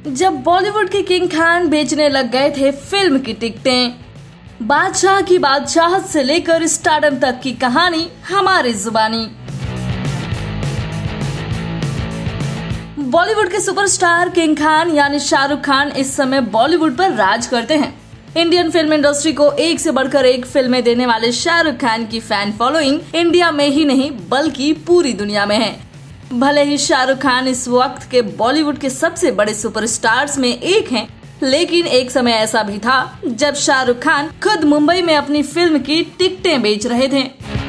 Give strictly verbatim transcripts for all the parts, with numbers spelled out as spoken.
जब बॉलीवुड के किंग खान बेचने लग गए थे फिल्म की टिकटें। बादशाह की बादशाहत से लेकर स्टारडम तक की कहानी हमारी जुबानी। बॉलीवुड के सुपरस्टार किंग खान यानी शाहरुख खान इस समय बॉलीवुड पर राज करते हैं। इंडियन फिल्म इंडस्ट्री को एक से बढ़कर एक फिल्में देने वाले शाहरुख खान की फैन फॉलोइंग इंडिया में ही नहीं बल्कि पूरी दुनिया में है। भले ही शाहरुख खान इस वक्त के बॉलीवुड के सबसे बड़े सुपरस्टार्स में एक हैं, लेकिन एक समय ऐसा भी था जब शाहरुख खान खुद मुंबई में अपनी फिल्म की टिकटें बेच रहे थे।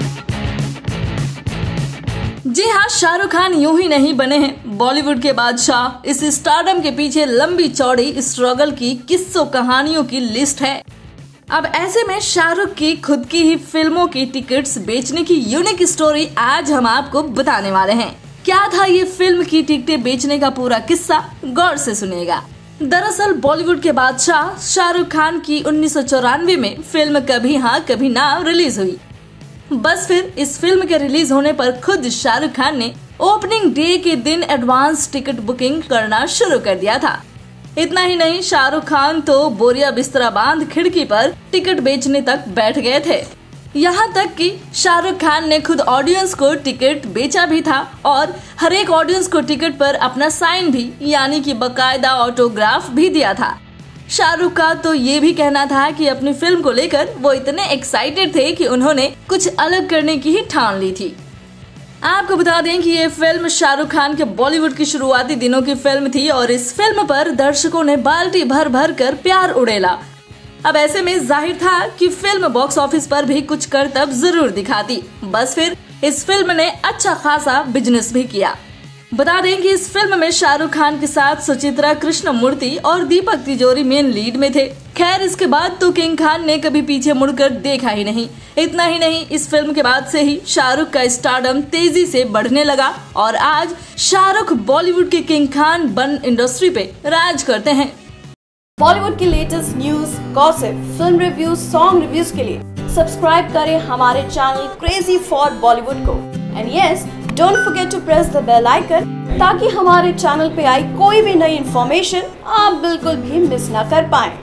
जी हाँ, शाहरुख खान यूं ही नहीं बने हैं बॉलीवुड के बादशाह। इस स्टारडम के पीछे लंबी चौड़ी स्ट्रगल की किस्सों कहानियों की लिस्ट है। अब ऐसे में शाहरुख की खुद की ही फिल्मों की टिकट्स बेचने की यूनिक स्टोरी आज हम आपको बताने वाले हैं। क्या था ये फिल्म की टिकटें बेचने का पूरा किस्सा, गौर से सुनिएगा। दरअसल बॉलीवुड के बादशाह शाहरुख खान की उन्नीस सौ चौरानवे में फिल्म कभी हाँ कभी ना रिलीज हुई। बस फिर इस फिल्म के रिलीज होने पर खुद शाहरुख खान ने ओपनिंग डे के दिन एडवांस टिकट बुकिंग करना शुरू कर दिया था। इतना ही नहीं, शाहरुख खान तो बोरिया बिस्तरा बांध खिड़की पर टिकट बेचने तक बैठ गए थे। यहाँ तक कि शाहरुख खान ने खुद ऑडियंस को टिकट बेचा भी था और हर एक ऑडियंस को टिकट पर अपना साइन भी यानी कि बकायदा ऑटोग्राफ भी दिया था। शाहरुख का तो ये भी कहना था कि अपनी फिल्म को लेकर वो इतने एक्साइटेड थे कि उन्होंने कुछ अलग करने की ही ठान ली थी। आपको बता दें कि ये फिल्म शाहरुख खान के बॉलीवुड की शुरुआती दिनों की फिल्म थी और इस फिल्म पर दर्शकों ने बाल्टी भर भर कर प्यार उड़ेला। अब ऐसे में जाहिर था कि फिल्म बॉक्स ऑफिस पर भी कुछ करतब जरूर दिखाती। बस फिर इस फिल्म ने अच्छा खासा बिजनेस भी किया। बता दें कि इस फिल्म में शाहरुख खान के साथ सुचित्रा कृष्णमूर्ति और दीपक तिजोरी मेन लीड में थे। खैर, इसके बाद तो किंग खान ने कभी पीछे मुड़कर देखा ही नहीं। इतना ही नहीं, इस फिल्म के बाद से ही शाहरुख का स्टारडम तेजी से बढ़ने लगा और आज शाहरुख बॉलीवुड के किंग खान बन इंडस्ट्री पे राज करते हैं। बॉलीवुड की latest news, gossip, film reviews, song reviews के लिए सब्सक्राइब करें हमारे चैनल क्रेजी फॉर बॉलीवुड को। And yes, don't forget to press the bell icon ताकि हमारे चैनल पे आई कोई भी नई इन्फॉर्मेशन आप बिल्कुल भी मिस ना कर पाएं।